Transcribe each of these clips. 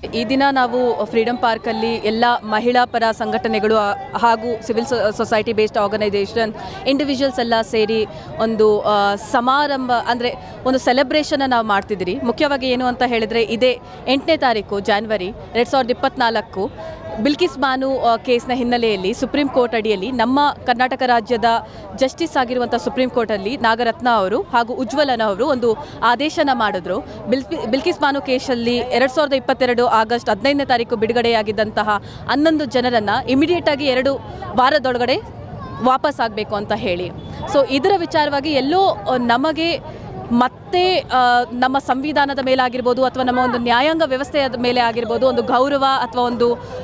ಈ ದಿನ ನಾವು ಫ್ರೀಡಮ್ ಪಾರ್ಕಲ್ಲಿ ಎಲ್ಲ ಮಹಿಳಾ ಪರ ಸಂಘಟನೆಗಳು ಹಾಗೂ civil society based organisation individuals ಎಲ್ಲ ಸೇರಿ ಒಂದು ಸಮಾರಂಭ ಅಂದರೆ ಒಂದು ಸೆಲೆಬ್ರೇಷನ್ ನಾವು ಮಾಡ್ತಿದ್ದೀರಿ. ಮುಖ್ಯವಾಗಿ ಏನು ಅಂತ ಹೇಳಿದರೆ ಇದೇ 8ನೇ ತಾರೀಕು ಜಾನ್ವರಿ 2024 ಬಿಲ್ಕಿಸ್ ಬಾನು ಕೇಸ್ನ ಹಿನ್ನೆಲೆಯಲ್ಲಿ ಸುಪ್ರೀಂ ಕೋರ್ಟ್ ಅಡಿಯಲ್ಲಿ ನಮ್ಮ ಕರ್ನಾಟಕ ರಾಜ್ಯದ ಜಸ್ಟಿಸ್ ಆಗಿರುವಂಥ ಸುಪ್ರೀಂ ಕೋರ್ಟಲ್ಲಿ ನಾಗರತ್ನ ಅವರು ಹಾಗೂ ಉಜ್ವಲನ್ ಅವರು ಒಂದು ಆದೇಶನ ಮಾಡಿದ್ರು. ಬಿಲ್ಕಿಸ್ ಬಾನು ಕೇಸಲ್ಲಿ 2022 ಆಗಸ್ಟ್ 15ನೇ ತಾರೀಕು ಬಿಡುಗಡೆಯಾಗಿದ್ದಂತಹ 11 ಜನರನ್ನು ಇಮಿಡಿಯೇಟಾಗಿ 2 ವಾರದೊಳಗಡೆ ವಾಪಸ್ ಆಗಬೇಕು ಅಂತ ಹೇಳಿ. ಸೊ ಇದರ ವಿಚಾರವಾಗಿ ಎಲ್ಲೋ ನಮಗೆ ಮತ್ತೆ ನಮ್ಮ ಸಂವಿಧಾನದ ಮೇಲೆ ಆಗಿರ್ಬೋದು ಅಥವಾ ನಮ್ಮ ಒಂದು ನ್ಯಾಯಾಂಗ ವ್ಯವಸ್ಥೆಯ ಮೇಲೆ ಆಗಿರ್ಬೋದು ಒಂದು ಗೌರವ ಅಥವಾ ಒಂದು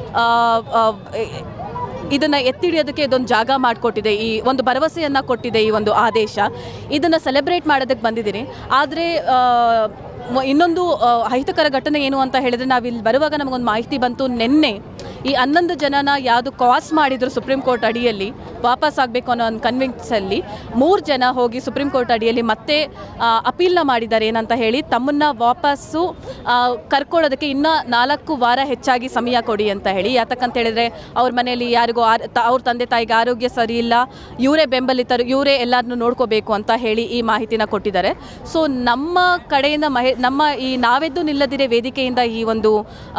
ಇದನ್ನು ಎತ್ತಿಡಿಯೋದಕ್ಕೆ ಇದೊಂದು ಜಾಗ ಮಾಡಿಕೊಟ್ಟಿದೆ, ಈ ಒಂದು ಭರವಸೆಯನ್ನು ಕೊಟ್ಟಿದೆ ಈ ಒಂದು ಆದೇಶ. ಇದನ್ನು ಸೆಲೆಬ್ರೇಟ್ ಮಾಡೋದಕ್ಕೆ ಬಂದಿದ್ದೀನಿ. ಆದರೆ ಇನ್ನೊಂದು ಅಹಿತಕರ ಘಟನೆ ಏನು ಅಂತ ಹೇಳಿದರೆ, ನಾವಿಲ್ಲಿ ಬರುವಾಗ ನಮಗೊಂದು ಮಾಹಿತಿ ಬಂತು, ನಿನ್ನೆ ಈ 11 ಜನನ ಯಾವುದು ಕಾಸ್ ಮಾಡಿದ್ರು ಸುಪ್ರೀಂ ಕೋರ್ಟ್ ಅಡಿಯಲ್ಲಿ ವಾಪಸ್ ಆಗಬೇಕು ಅನ್ನೋ ಒಂದು ಕನ್ವಿನ್ಸಲ್ಲಿ 3 ಜನ ಹೋಗಿ ಸುಪ್ರೀಂ ಕೋರ್ಟ್ ಅಡಿಯಲ್ಲಿ ಮತ್ತೆ ಅಪೀಲ್ನ ಮಾಡಿದ್ದಾರೆ. ಏನಂತ ಹೇಳಿ ತಮ್ಮನ್ನು ವಾಪಸ್ಸು ಕರ್ಕೊಳ್ಳೋದಕ್ಕೆ ಇನ್ನೂ 4 ವಾರ ಹೆಚ್ಚಾಗಿ ಸಮಯ ಕೊಡಿ ಅಂತ ಹೇಳಿ. ಯಾತಕ್ಕಂತ ಹೇಳಿದರೆ ಅವ್ರ ಮನೆಯಲ್ಲಿ ಯಾರಿಗೂ ಅವ್ರ ತಂದೆ ತಾಯಿಗೆ ಆರೋಗ್ಯ ಸರಿ ಇಲ್ಲ, ಇವರೇ ಬೆಂಬಲಿತರು, ಇವರೇ ಎಲ್ಲರನ್ನೂ ನೋಡ್ಕೋಬೇಕು ಅಂತ ಹೇಳಿ ಈ ಮಾಹಿತಿನ ಕೊಟ್ಟಿದ್ದಾರೆ. ಸೊ ನಮ್ಮ ಕಡೆಯಿಂದ ನಮ್ಮ ಈ ನಾವೆದ್ದು ನಿಲ್ಲದಿರೇ ವೇದಿಕೆಯಿಂದ ಈ ಒಂದು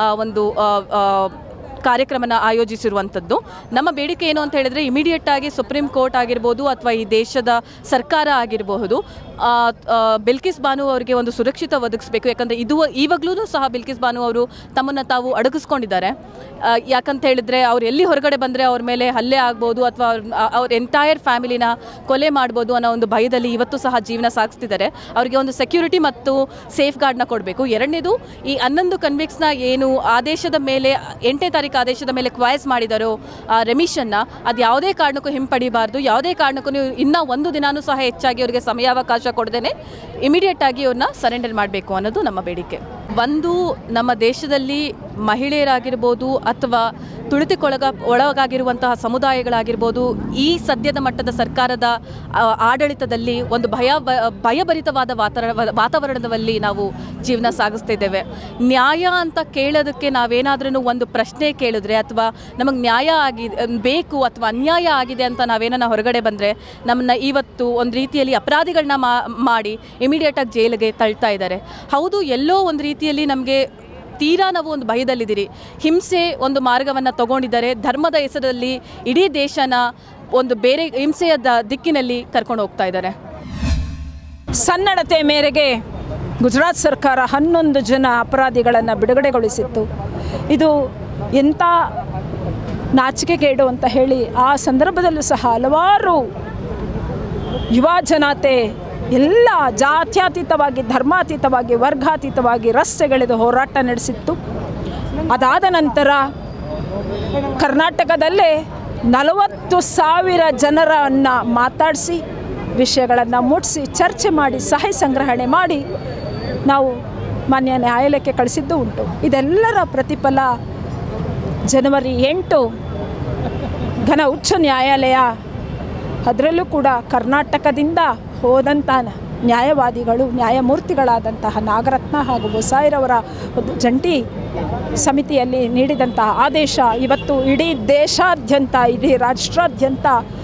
ಕಾರ್ಯಕ್ರಮನ ಆಯೋಜಿಸಿರುವಂಥದ್ದು. ನಮ್ಮ ಬೇಡಿಕೆ ಏನು ಅಂತ ಹೇಳಿದರೆ, ಇಮಿಡಿಯೇಟಾಗಿ ಸುಪ್ರೀಂ ಕೋರ್ಟ್ ಆಗಿರ್ಬೋದು ಅಥವಾ ಈ ದೇಶದ ಸರ್ಕಾರ ಆಗಿರಬಹುದು ಬಿಲ್ಕಿಸ್ ಬಾನು ಅವರಿಗೆ ಒಂದು ಸುರಕ್ಷಿತ ಒದಗಿಸಬೇಕು. ಯಾಕಂದರೆ ಇವಾಗಲೂ ಸಹ ಬಿಲ್ಕಿಸ್ ಬಾನು ಅವರು ತಮ್ಮನ್ನು ತಾವು ಅಡಗಿಸ್ಕೊಂಡಿದ್ದಾರೆ. ಯಾಕಂತ ಹೇಳಿದರೆ ಅವ್ರು ಎಲ್ಲಿ ಹೊರಗಡೆ ಬಂದರೆ ಅವ್ರ ಮೇಲೆ ಹಲ್ಲೆ ಆಗ್ಬೋದು ಅಥವಾ ಅವ್ರ ಎಂಟೈರ್ ಫ್ಯಾಮಿಲಿನ ಕೊಲೆ ಮಾಡ್ಬೋದು ಅನ್ನೋ ಒಂದು ಭಯದಲ್ಲಿ ಇವತ್ತು ಸಹ ಜೀವನ ಸಾಗಿಸ್ತಿದ್ದಾರೆ. ಅವರಿಗೆ ಒಂದು ಸೆಕ್ಯೂರಿಟಿ ಮತ್ತು ಸೇಫ್ ಗಾರ್ಡ್ನ ಕೊಡಬೇಕು. ಎರಡನೇದು, ಈ 11 ಕನ್ವಿಕ್ಟ್ಸ್ನ ಏನು ಆದೇಶದ ಮೇಲೆ 8ನೇ ತಾರೀಕು ಆದೇಶದ ಮೇಲೆ ಕ್ವಾಯ್ಸ್ ಮಾಡಿದಾರೋ ರೆಮಿಷನ್ನ ಅದು ಯಾವುದೇ ಕಾರಣಕ್ಕೂ ಹಿಂಪಡಿಬಾರ್ದು. ಯಾವುದೇ ಕಾರಣಕ್ಕೂ ಇನ್ನೂ 1 ದಿನಾನೂ ಸಹ ಹೆಚ್ಚಾಗಿ ಅವರಿಗೆ ಸಮಯಾವಕಾಶ ಕೊಡದೇನೆ ಇಮಿಡಿಯೇಟ್ ಆಗಿ ಅವ್ರನ್ನ ಸರೆಂಡರ್ ಮಾಡಬೇಕು ಅನ್ನೋದು ನಮ್ಮ ಬೇಡಿಕೆ. ಒಂದು, ನಮ್ಮ ದೇಶದಲ್ಲಿ ಮಹಿಳೆಯರಾಗಿರ್ಬೋದು ಅಥವಾ ಒಳಗಾಗಿರುವಂತಹ ಸಮುದಾಯಗಳಾಗಿರ್ಬೋದು ಈ ಸದ್ಯದ ಮಟ್ಟದ ಸರ್ಕಾರದ ಆಡಳಿತದಲ್ಲಿ ಒಂದು ಭಯಭರಿತವಾದ ವಾತಾವರಣದಲ್ಲಿ ನಾವು ಜೀವನ ಸಾಗಿಸ್ತಿದ್ದೇವೆ. ನ್ಯಾಯ ಅಂತ ಕೇಳೋದಕ್ಕೆ ನಾವೇನಾದ್ರೂ ಒಂದು ಪ್ರಶ್ನೆ ಕೇಳಿದ್ರೆ ಅಥವಾ ನಮಗೆ ನ್ಯಾಯ ಬೇಕು ಅಥವಾ ಅನ್ಯಾಯ ಆಗಿದೆ ಅಂತ ನಾವೇನ ಹೊರಗಡೆ ಬಂದರೆ ನಮ್ಮನ್ನ ಇವತ್ತು ಒಂದು ರೀತಿಯಲ್ಲಿ ಅಪರಾಧಿಗಳನ್ನ ಮಾಡಿ ಇಮಿಡಿಯೇಟಾಗಿ ಜೈಲಿಗೆ ತಳ್ತಾ ಇದ್ದಾರೆ. ಹೌದು, ಎಲ್ಲೋ ಒಂದು ರೀತಿಯಲ್ಲಿ ನಮಗೆ ತೀರಾ ನಾವು ಒಂದು ಭಯದಲ್ಲಿದ್ದೀರಿ. ಹಿಂಸೆ ಒಂದು ಮಾರ್ಗವನ್ನು ತಗೊಂಡಿದ್ದಾರೆ. ಧರ್ಮದ ಹೆಸರಲ್ಲಿ ಇಡೀ ದೇಶನ ಒಂದು ಬೇರೆ ಹಿಂಸೆಯ ದಿಕ್ಕಿನಲ್ಲಿ ಕರ್ಕೊಂಡು ಹೋಗ್ತಾ ಇದ್ದಾರೆ. ಸನ್ನಡತೆ ಮೇರೆಗೆ ಗುಜರಾತ್ ಸರ್ಕಾರ 11 ಜನ ಅಪರಾಧಿಗಳನ್ನು ಬಿಡುಗಡೆಗೊಳಿಸಿತ್ತು. ಇದು ಎಂಥ ನಾಚಿಕೆಗೇಡು ಅಂತ ಹೇಳಿ ಆ ಸಂದರ್ಭದಲ್ಲೂ ಸಹ ಹಲವಾರು ಯುವ ಜನತೆ ಎಲ್ಲ ಜಾತ್ಯತೀತವಾಗಿ, ಧರ್ಮಾತೀತವಾಗಿ, ವರ್ಗಾತೀತವಾಗಿ ರಸ್ತೆಗಿಳಿದು ಹೋರಾಟ ನಡೆಸಿತ್ತು. ಅದಾದ ನಂತರ ಕರ್ನಾಟಕದಲ್ಲೇ 40,000 ಜನರನ್ನು ಮಾತಾಡಿಸಿ ವಿಷಯಗಳನ್ನು ಮುಟ್ಟಿಸಿ ಚರ್ಚೆ ಮಾಡಿ ಸಹಾಯ ಸಂಗ್ರಹಣೆ ಮಾಡಿ ನಾವು ಮಾನ್ಯ ನ್ಯಾಯಾಲಯಕ್ಕೆ ಕಳಿಸಿದ್ದು ಉಂಟು. ಇದೆಲ್ಲರ ಪ್ರತಿಫಲ ಜನವರಿ 8 ಘನ ಉಚ್ಚ ನ್ಯಾಯಾಲಯ, ಅದರಲ್ಲೂ ಕೂಡ ಕರ್ನಾಟಕದಿಂದ ಹೋದಂಥ ನ್ಯಾಯವಾದಿಗಳು, ನ್ಯಾಯಮೂರ್ತಿಗಳಾದಂತಹ ನಾಗರತ್ನ ಹಾಗೂ ಬೊಸಾಯಿರವರ ಒಂದು ಜಂಟಿ ಸಮಿತಿಯಲ್ಲಿ ನೀಡಿದಂತಹ ಆದೇಶ ಇವತ್ತು ಇಡೀ ದೇಶಾದ್ಯಂತ, ಇಡೀ ರಾಷ್ಟ್ರಾದ್ಯಂತ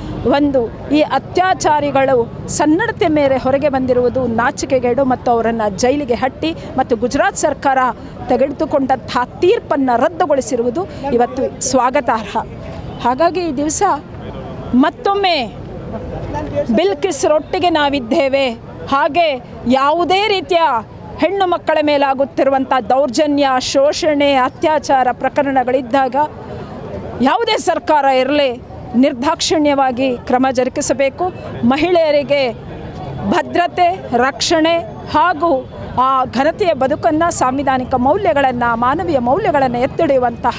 ಈ ಅತ್ಯಾಚಾರಿಗಳು ಸನ್ನಡತೆ ಮೇಲೆ ಹೊರಗೆ ಬಂದಿರುವುದು ನಾಚಿಕೆಗೇಡು ಮತ್ತು ಅವರನ್ನು ಜೈಲಿಗೆ ಹಟ್ಟಿ ಮತ್ತು ಗುಜರಾತ್ ಸರ್ಕಾರ ತೆಗೆದುಕೊಂಡಂತಹ ತೀರ್ಪನ್ನು ರದ್ದುಗೊಳಿಸಿರುವುದು ಇವತ್ತು ಸ್ವಾಗತಾರ್ಹ. ಹಾಗಾಗಿ ಈ ದಿವಸ ಮತ್ತೊಮ್ಮೆ ಬಿಲ್ಕಿಸ್ರೊಟ್ಟಿಗೆ ನಾವಿದ್ದೇವೆ. ಹಾಗೆ ಯಾವುದೇ ರೀತಿಯ ಹೆಣ್ಣು ಮಕ್ಕಳ ಮೇಲಾಗುತ್ತಿರುವಂಥ ದೌರ್ಜನ್ಯ, ಶೋಷಣೆ, ಅತ್ಯಾಚಾರ ಪ್ರಕರಣಗಳಿದ್ದಾಗ ಯಾವುದೇ ಸರ್ಕಾರ ಇರಲಿ ನಿರ್ದಾಕ್ಷಿಣ್ಯವಾಗಿ ಕ್ರಮ ಜರುಗಿಸಬೇಕು. ಮಹಿಳೆಯರಿಗೆ ಭದ್ರತೆ, ರಕ್ಷಣೆ ಹಾಗೂ ಆ ಘನತೆಯ ಬದುಕನ್ನು, ಸಾಂವಿಧಾನಿಕ ಮೌಲ್ಯಗಳನ್ನು, ಮಾನವೀಯ ಮೌಲ್ಯಗಳನ್ನು ಎತ್ತಿಡಿಯುವಂತಹ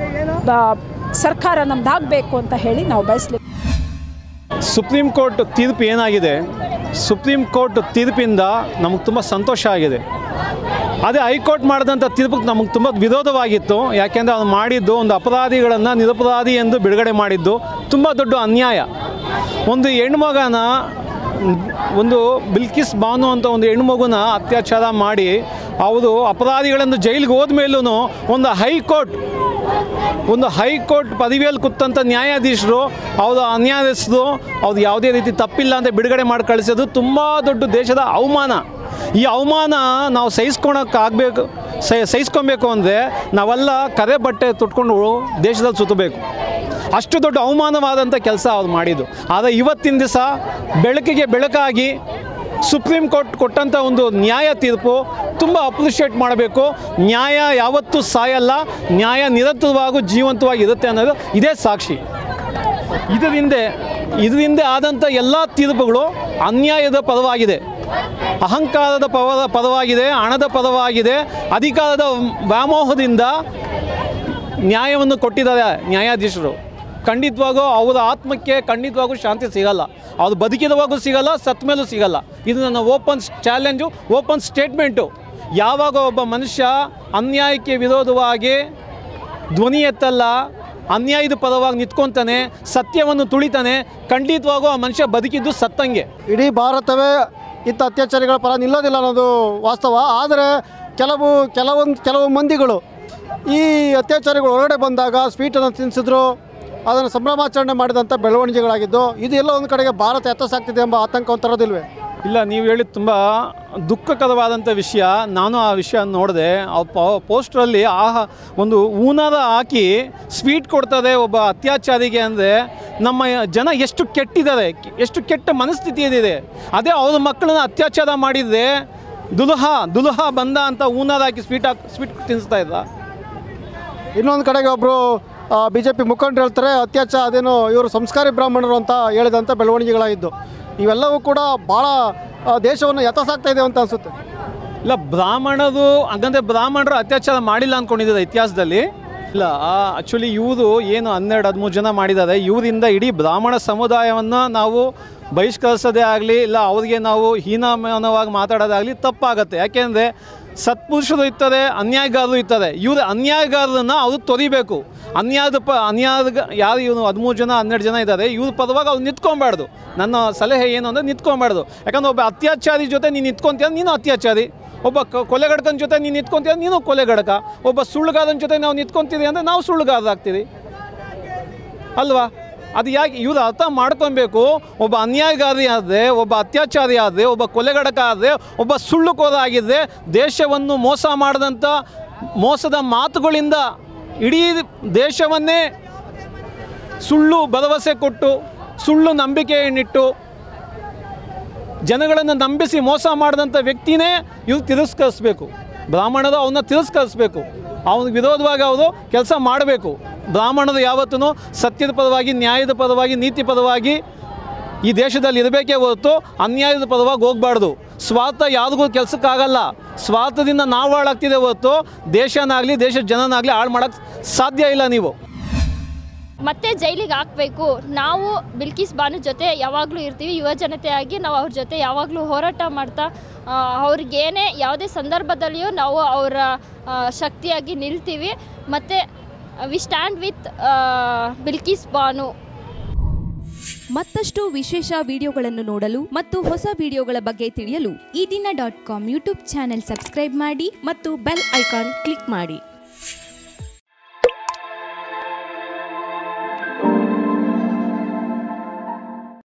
ಸರ್ಕಾರ ನಮ್ಮದಾಗಬೇಕು ಅಂತ ಹೇಳಿ ನಾವು ಬಯಸಲಿ. ಸುಪ್ರೀಂ ಕೋರ್ಟ್ ತೀರ್ಪು ಏನಾಗಿದೆ, ಸುಪ್ರೀಂ ಕೋರ್ಟ್ ತೀರ್ಪಿಂದ ನಮಗೆ ತುಂಬ ಸಂತೋಷ ಆಗಿದೆ. ಅದೇ ಹೈಕೋರ್ಟ್ ಮಾಡಿದಂಥ ತೀರ್ಪಿಗೆ ನಮಗೆ ತುಂಬ ವಿರೋಧವಾಗಿತ್ತು. ಯಾಕೆಂದರೆ ಅವ್ನು ಮಾಡಿದ್ದು ಒಂದು ಅಪರಾಧಿಗಳನ್ನು ನಿರಪರಾಧಿ ಎಂದು ಬಿಡುಗಡೆ ಮಾಡಿದ್ದು ತುಂಬ ದೊಡ್ಡ ಅನ್ಯಾಯ. ಒಂದು ಹೆಣ್ಮಗನ ಒಂದು ಬಿಲ್ಕಿಸ್ ಬಾನು ಅಂತ ಒಂದು ಹೆಣ್ಮಗುನ ಅತ್ಯಾಚಾರ ಮಾಡಿ ಅವರು ಅಪರಾಧಿಗಳನ್ನು ಜೈಲಿಗೆ ಹೋದ್ಮೇಲೂ ಒಂದು ಹೈಕೋರ್ಟ್ ಪದವಿಯಲ್ಲಿ ಕೂತಂಥ ನ್ಯಾಯಾಧೀಶರು ಅವರು ಅನ್ಯಾಯಸ್ಥರು ಅವ್ರು ಯಾವುದೇ ರೀತಿ ತಪ್ಪಿಲ್ಲ ಅಂತ ಬಿಡುಗಡೆ ಮಾಡಿ ಕಳಿಸೋದು ತುಂಬ ದೊಡ್ಡ ದೇಶದ ಅವಮಾನ. ಈ ಅವಮಾನ ನಾವು ಸಹಿಸ್ಕೊಬೇಕು ಅಂದರೆ ನಾವೆಲ್ಲ ಕರೆ ಬಟ್ಟೆ ತೊಟ್ಕೊಂಡು ದೇಶದಲ್ಲಿ ಸುತ್ತಬೇಕು. ಅಷ್ಟು ದೊಡ್ಡ ಅವಮಾನವಾದಂಥ ಕೆಲಸ ಅವ್ರು ಮಾಡಿದ್ದು. ಆದರೆ ಇವತ್ತಿನ ದಿವಸ ಬೆಳಕಿಗೆ ಬೆಳಕಾಗಿ ಸುಪ್ರೀಂ ಕೋರ್ಟ್ ಕೊಟ್ಟಂಥ ಒಂದು ನ್ಯಾಯ ತೀರ್ಪು ತುಂಬ ಅಪ್ರಿಷಿಯೇಟ್ ಮಾಡಬೇಕು. ನ್ಯಾಯ ಯಾವತ್ತೂ ಸಾಯಲ್ಲ, ನ್ಯಾಯ ನಿರಂತರವಾಗೂ ಜೀವಂತವಾಗಿ ಇರುತ್ತೆ ಅನ್ನೋದು ಇದೇ ಸಾಕ್ಷಿ. ಇದರಿಂದ ಆದಂಥ ಎಲ್ಲ ತೀರ್ಪುಗಳು ಅನ್ಯಾಯದ ಪರವಾಗಿದೆ, ಅಹಂಕಾರದ ಪರವಾಗಿದೆ, ಹಣದ ಪರವಾಗಿದೆ, ಅಧಿಕಾರದ ವ್ಯಾಮೋಹದಿಂದ ನ್ಯಾಯವನ್ನು ಕೊಟ್ಟಿದ್ದಾರೆ ನ್ಯಾಯಾಧೀಶರು. ಖಂಡಿತವಾಗೂ ಅವರ ಆತ್ಮಕ್ಕೆ ಖಂಡಿತವಾಗೂ ಶಾಂತಿ ಸಿಗಲ್ಲ, ಅದು ಬದುಕಿದವಾಗೂ ಸಿಗಲ್ಲ, ಸತ್ತ ಮೇಲೂ ಸಿಗಲ್ಲ. ಇದು ನನ್ನ ಓಪನ್ ಚಾಲೆಂಜು, ಓಪನ್ ಸ್ಟೇಟ್ಮೆಂಟು. ಯಾವಾಗ ಒಬ್ಬ ಮನುಷ್ಯ ಅನ್ಯಾಯಕ್ಕೆ ವಿರೋಧವಾಗಿ ಧ್ವನಿ ಎತ್ತಲ್ಲ, ಅನ್ಯಾಯದ ಪರವಾಗಿ ನಿಂತ್ಕೊತಾನೆ, ಸತ್ಯವನ್ನು ತುಳಿತಾನೆ, ಖಂಡಿತವಾಗೂ ಆ ಮನುಷ್ಯ ಬದುಕಿದ್ದು ಸತ್ತಂಗೆ. ಇಡೀ ಭಾರತವೇ ಇಂಥ ಅತ್ಯಾಚಾರಿಗಳ ಪರ ನಿಲ್ಲೋದಿಲ್ಲ ಅನ್ನೋದು ವಾಸ್ತವ. ಆದರೆ ಕೆಲವು ಮಂದಿಗಳು ಈ ಅತ್ಯಾಚಾರಿಗಳು ಹೊರಗಡೆ ಬಂದಾಗ ಸ್ವೀಟನ್ನು ತಿನ್ನಿಸಿದ್ರು, ಅದನ್ನು ಸಂಭ್ರಮಾಚರಣೆ ಮಾಡಿದಂಥ ಬೆಳವಣಿಗೆಗಳಾಗಿದ್ದು, ಇದು ಎಲ್ಲ ಒಂದು ಕಡೆಗೆ ಭಾರತ ಎತ್ತಸಾಗ್ತಿದೆ ಎಂಬ ಆತಂಕ ತರೋದಿಲ್ವೇ? ಇಲ್ಲ, ನೀವು ಹೇಳಿದ ತುಂಬ ದುಃಖಕರವಾದಂಥ ವಿಷಯ. ನಾನು ಆ ವಿಷಯ ನೋಡಿದೆ. ಪೋಸ್ಟ್ರಲ್ಲಿ ಒಂದು ಹೂನಾರ ಹಾಕಿ ಸ್ವೀಟ್ ಕೊಡ್ತದೆ ಒಬ್ಬ ಅತ್ಯಾಚಾರಿಗೆ ಅಂದರೆ ನಮ್ಮ ಜನ ಎಷ್ಟು ಕೆಟ್ಟಿದ್ದಾರೆ, ಎಷ್ಟು ಕೆಟ್ಟ ಮನಸ್ಥಿತಿಯಲ್ಲಿದೆ. ಅದೇ ಅವ್ರ ಮಕ್ಕಳನ್ನ ಅತ್ಯಾಚಾರ ಮಾಡಿದರೆ ದುಲಹ ಬಂದ ಅಂತ ಹೂನಾರ ಹಾಕಿ ಸ್ವೀಟ್ ತಿನ್ನಿಸ್ತಾ ಇದ್ದ. ಇನ್ನೊಂದು ಕಡೆಗೆ ಒಬ್ಬರು BJP ಮುಖಂಡರು ಹೇಳ್ತಾರೆ, ಅದೇನೋ ಇವರು ಸಂಸ್ಕಾರಿ ಬ್ರಾಹ್ಮಣರು ಅಂತ ಹೇಳಿದಂಥ ಬೆಳವಣಿಗೆಗಳಾಗಿದ್ದು. ಇವೆಲ್ಲವೂ ಕೂಡ ಭಾಳ ದೇಶವನ್ನು ಯಥಸಾಗ್ತಾ ಇದೆ ಅಂತ ಅನಿಸುತ್ತೆ. ಇಲ್ಲ, ಹಾಗಂದರೆ ಬ್ರಾಹ್ಮಣರು ಅತ್ಯಾಚಾರ ಮಾಡಿಲ್ಲ ಅಂದ್ಕೊಂಡಿದ್ದಾರೆ ಇತಿಹಾಸದಲ್ಲಿ. ಇಲ್ಲ, ಆ್ಯಕ್ಚುಲಿ ಇವರು ಏನು 12-13 ಜನ ಮಾಡಿದ್ದಾರೆ, ಇವರಿಂದ ಇಡೀ ಬ್ರಾಹ್ಮಣ ಸಮುದಾಯವನ್ನು ನಾವು ಬಹಿಷ್ಕರಿಸೋದೇ ಆಗಲಿ, ಇಲ್ಲ ಅವ್ರಿಗೆ ನಾವು ಹೀನಮಾನವಾಗಿ ಮಾತಾಡೋದಾಗಲಿ ತಪ್ಪಾಗತ್ತೆ. ಯಾಕೆಂದರೆ ಸತ್ಪುರುಷರು ಇರ್ತಾರೆ, ಅನ್ಯಾಯಗಾರರು ಇರ್ತಾರೆ. ಇವರು ಅನ್ಯಾಯಗಾರರನ್ನು ಅವರು ತೊರಿಬೇಕು. ಅನ್ಯಾಯದ ಯಾರು ಇವನು 13 ಜನ 12 ಜನ ಇದ್ದಾರೆ, ಇವ್ರ ಪರವಾಗಿ ಅವ್ರು ನಿಂತ್ಕೊಬಾರ್ದು. ನನ್ನ ಸಲಹೆ ಏನು ಅಂದರೆ ನಿಂತ್ಕೊಬಾರ್ದು. ಯಾಕಂದರೆ ಒಬ್ಬ ಅತ್ಯಾಚಾರಿ ಜೊತೆ ನೀನು ನಿಂತ್ಕೊತೀಯ, ನೀನು ಅತ್ಯಾಚಾರಿ. ಒಬ್ಬ ಕೊಲೆಗಡಕನ ಜೊತೆ ನೀನು ನಿಂತ್ಕೊತೀಯ, ನೀನು ಕೊಲೆಗಡಕ. ಒಬ್ಬ ಸುಳ್ಳುಗಾರನ ಜೊತೆ ನಾವು ನಿಂತ್ಕೊತೀವಿ ಅಂದರೆ ನಾವು ಸುಳ್ಳುಗಾರರಾಗ್ತೀವಿ ಅಲ್ವಾ? ಅದು ಯಾಕೆ ಇವರು ಅರ್ಥ ಮಾಡ್ಕೊಬೇಕು. ಒಬ್ಬ ಅನ್ಯಾಯಗಾರಿ ಆದರೆ, ಒಬ್ಬ ಅತ್ಯಾಚಾರಿ ಆದರೆ, ಒಬ್ಬ ಕೊಲೆಗಡಕ ಆದರೆ, ಒಬ್ಬ ಸುಳ್ಳುಕೋರ ಆಗಿದ್ದರೆ, ದೇಶವನ್ನು ಮೋಸ ಮಾಡಿದಂಥ ಮೋಸದ ಮಾತುಗಳಿಂದ ಇಡೀ ದೇಶವನ್ನೇ ಸುಳ್ಳು ಭರವಸೆ ಕೊಟ್ಟು, ಸುಳ್ಳು ನಂಬಿಕೆಯನ್ನಿಟ್ಟು ಜನಗಳನ್ನು ನಂಬಿಸಿ ಮೋಸ ಮಾಡಿದಂಥ ವ್ಯಕ್ತಿನೇ ಇವ್ರು ತಿರಸ್ಕರಿಸಬೇಕು. ಬ್ರಾಹ್ಮಣದ ಅವನ್ನ ತಿರಸ್ಕರಿಸಬೇಕು. ಅವನಿಗೆ ವಿರೋಧವಾಗಿ ಅವರು ಕೆಲಸ ಮಾಡಬೇಕು. ಬ್ರಾಹ್ಮಣರು ಯಾವತ್ತೂ ಸತ್ಯದ ಪರವಾಗಿ, ನ್ಯಾಯದ ಪರವಾಗಿ, ನೀತಿ ಪರವಾಗಿ ಈ ದೇಶದಲ್ಲಿ ಇರಬೇಕೇ ಹೊರತು ಅನ್ಯಾಯದ ಪರವಾಗಿ ಹೋಗಬಾರ್ದು. ಸ್ವಾರ್ಥ ಯಾವುದಿಗೂ ಕೆಲಸಕ್ಕಾಗಲ್ಲ. ಸ್ವಾರ್ಥದಿಂದ ನಾವು ಹಾಳಾಗ್ತಿದೆ ಹೊರತು ದೇಶನಾಗಲಿ ದೇಶದ ಜನನಾಗಲಿ ಹಾಳು ಮಾಡೋಕ್ಕೆ ಸಾಧ್ಯ ಇಲ್ಲ. ನೀವು ಮತ್ತೆ ಜೈಲಿಗೆ ಹಾಕಬೇಕು. ನಾವು ಬಿಲ್ಕಿಸ್ ಬಾನು ಜೊತೆ ಯಾವಾಗಲೂ ಇರ್ತೀವಿ. ಯುವ ಜನತೆಯಾಗಿ ನಾವು ಅವ್ರ ಜೊತೆ ಯಾವಾಗಲೂ ಹೋರಾಟ ಮಾಡ್ತಾ ಅವ್ರಿಗೇನೇ ಯಾವುದೇ ಸಂದರ್ಭದಲ್ಲಿಯೂ ನಾವು ಅವರ ಶಕ್ತಿಯಾಗಿ ನಿಲ್ತೀವಿ. ಮತ್ತು we stand with Bilkis Bano. ಮತ್ತಷ್ಟು ವಿಶೇಷ ವಿಡಿಯೋಗಳನ್ನು ನೋಡಲು ಮತ್ತು ಹೊಸ ವಿಡಿಯೋಗಳ ಬಗ್ಗೆ ತಿಳಿಯಲು ಈ ದಿನ .com ಯೂಟ್ಯೂಬ್ ಚಾನೆಲ್ ಸಬ್ಸ್ಕ್ರೈಬ್ ಮಾಡಿ ಮತ್ತು ಬೆಲ್ ಐಕಾನ್ ಕ್ಲಿಕ್ ಮಾಡಿ.